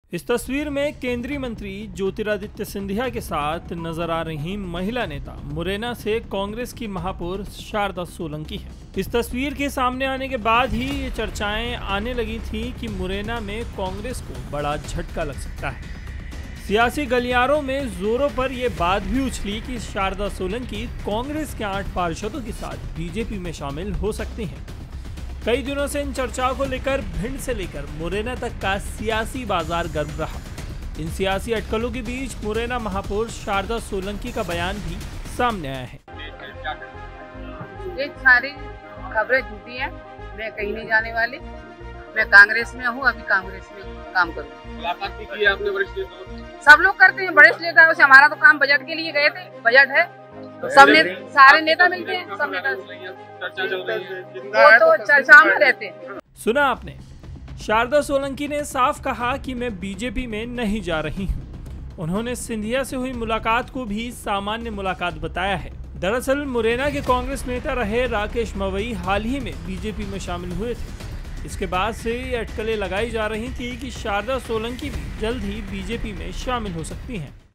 इस तस्वीर में केंद्रीय मंत्री ज्योतिरादित्य सिंधिया के साथ नजर आ रही महिला नेता मुरैना से कांग्रेस की महापौर शारदा सोलंकी है। इस तस्वीर के सामने आने के बाद ही ये चर्चाएं आने लगी थी कि मुरैना में कांग्रेस को बड़ा झटका लग सकता है। सियासी गलियारों में जोरों पर यह बात भी उछली कि शारदा सोलंकी कांग्रेस के 8 पार्षदों के साथ बीजेपी में शामिल हो सकती हैं। कई दिनों से इन चर्चाओं को लेकर भिंड से लेकर मुरैना तक का सियासी बाजार गर्म रहा। इन सियासी अटकलों के बीच मुरैना महापौर शारदा सोलंकी का बयान भी सामने आया है। ये सारी खबरें झूठी हैं। मैं कहीं नहीं जाने वाली। मैं कांग्रेस में हूँ, अभी कांग्रेस में काम करूँ। मुलाकात भी की है आपने वरिष्ठ नेताओं? सब लोग करते हैं, वरिष्ठ नेताओं से। हमारा तो काम बजट के लिए गए थे, बजट है, सब सारे नेता मिलते हैं, सब नेता चर्चा चल रही है, वो तो चर्चा में रहते हैं। सुना आपने, शारदा सोलंकी ने साफ कहा कि मैं बीजेपी में नहीं जा रही हूं। उन्होंने सिंधिया से हुई मुलाकात को भी सामान्य मुलाकात बताया है। दरअसल मुरैना के कांग्रेस नेता रहे राकेश मवई हाल ही में बीजेपी में शामिल हुए थे। इसके बाद से ये अटकलें लगाई जा रही थी कि शारदा सोलंकी भी जल्द ही बीजेपी में शामिल हो सकती हैं।